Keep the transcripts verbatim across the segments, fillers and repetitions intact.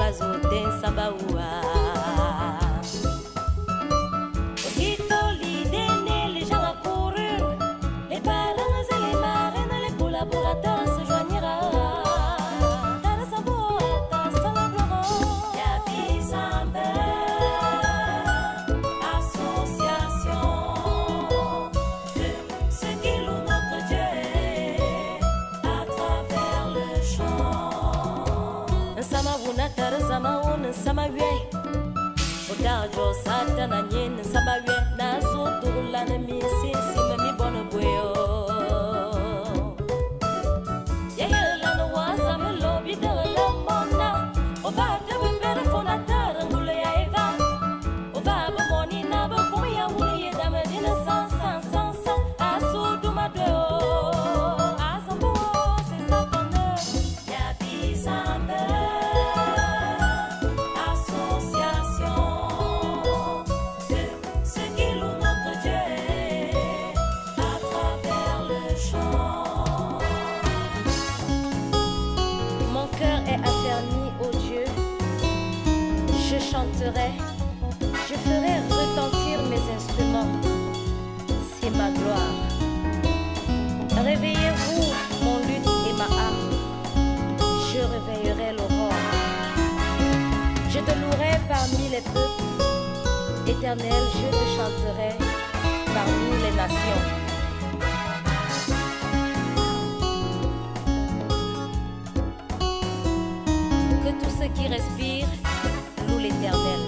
oiseaux d'un sambaoua. Aussitôt l'idée née, les gens accoururent, les parrains et les marraines, les collaborateurs se joignirent. Samawe, Odajo Satana Yin, Samawe, Nazo Dulan, Mi Sissi, Mi Bonabueo. Yalan was a lobby de la Mona, Oba de Berefonatar, and Gulea Eva, Oba Boni Naba, Boya, Willie, Damadina, San San San San, Aso Dumadeo. Je chanterai, je ferai retentir mes instruments, c'est ma gloire. Réveillez-vous, mon luth et ma harpe, je réveillerai l'aurore. Je te louerai parmi les peuples, éternel, je te chanterai parmi les nations. Que tous ceux qui respirent louent l'Éternel.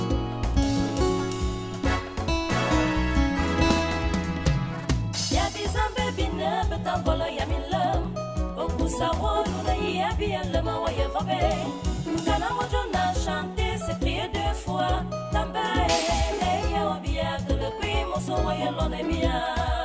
Yabizambe bine betambolo yamilam, okusa woluna yabiyalama wayevabe. Kana mojona chanter, c'est prier deux fois. Tambae leya wabia que le primo so wayelone bien.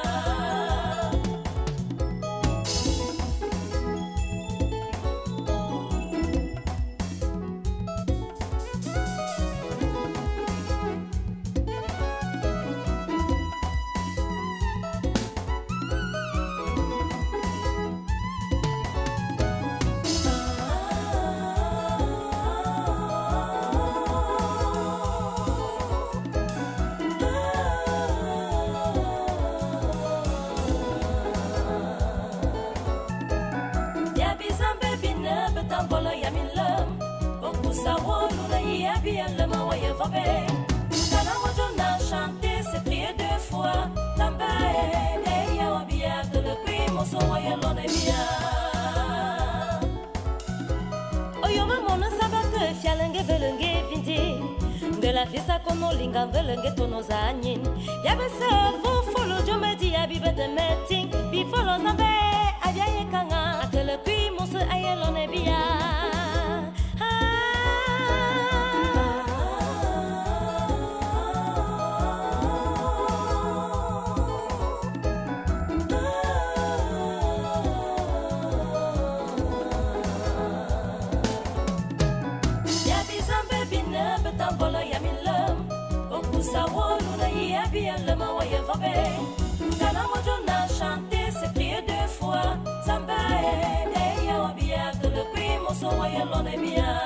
Chanter, c'est prier deux fois. Tambae, leya wabia que le primo so wayelone bien. Oyoma mona sabate fialenge velenge vindi. De la fissa kono linga velenge tono zanyin. Yabe se vo follow jomedi yabi bete meeting. Bi follow zambe abia yekanga. Que le primo so ayelone bien. Chanter, c'est prier deux fois. Samba, leya wabia que le primo so wayelone bien.